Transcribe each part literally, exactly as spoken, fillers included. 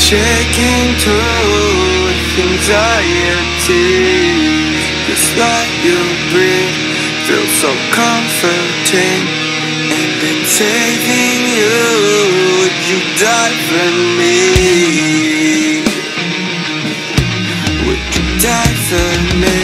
shaking through with anxiety. This light you breathe feels so comforting. And in saving you, would you die for me? Would you die for me?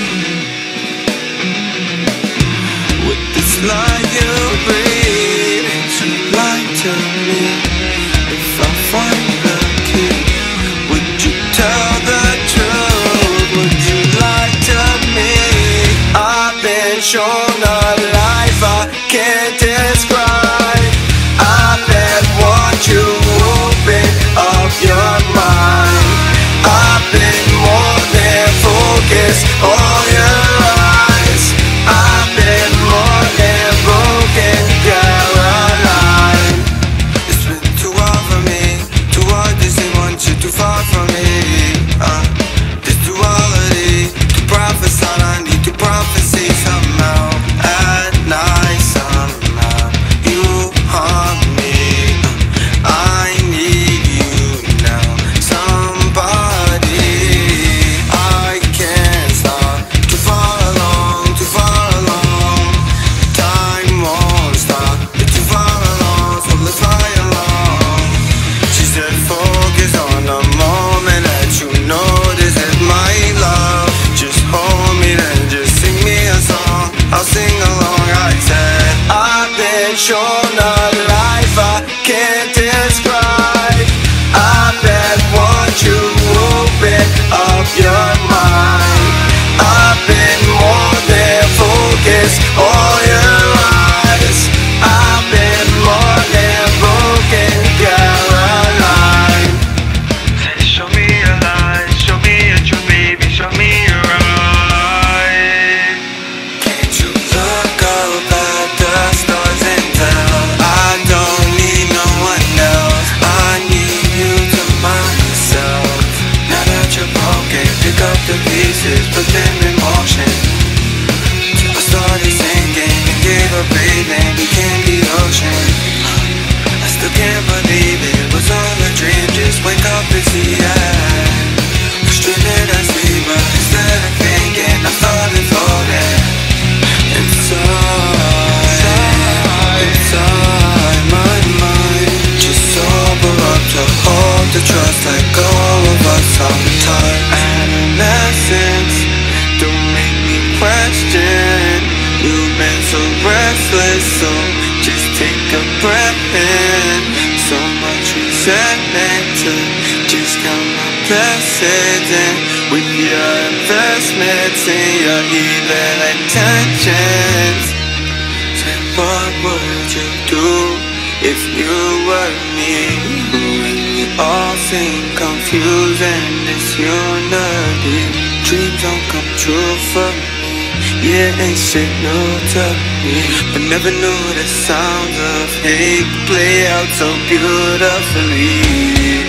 With this light you breathe, so light to me. If I find the key, would you tell the truth? Would you lie to me? I've been shown a life I can't describe. I bet want you open up your mind. I've been more than focused on your eyes. I've been more than broken, Caroline. It's been too hard for me, too hard to see one shit too far from me. uh, This duality, to prophesied, I need to prophesy somehow. At night somehow, you haunt me. uh, I need you now, somebody. I can't stop, too far along, too far along. Time won't stop, it's too far along, so let's fly along. She said focus on the moment that you know this is my love. Just hold me then, just sing me a song, I'll sing along. I said I've been shown a life I can't describe. I bet want you open up your mind. I've been more than focused on your eyes. I've been more than broken, Caroline. Say, show me your light, show me your true baby, show me your eyes. Can't you look up at the stars and tell I don't need no one else. I need you to myself. Now that you're broken, pick up the pieces, put them in motion. I started singing and gave up breathing, became the ocean. I still can't believe it was all a dream, just wake up and see it. Was dreaming I sleep, but instead of thinking I thought it floated inside, inside my mind. Just sober up to hold the trust, let go of us sometime. Adolescence, don't make me question. You've been so restless, so just take a breath in. So much resentment to just count my blessings, and with your investments and your evil intentions. Say, what would you do if you were me? When we all seem confused in this unity. Dreams don't come true for me, yeah, ain't shit new to me. But never knew the sounds of hate play out so beautifully.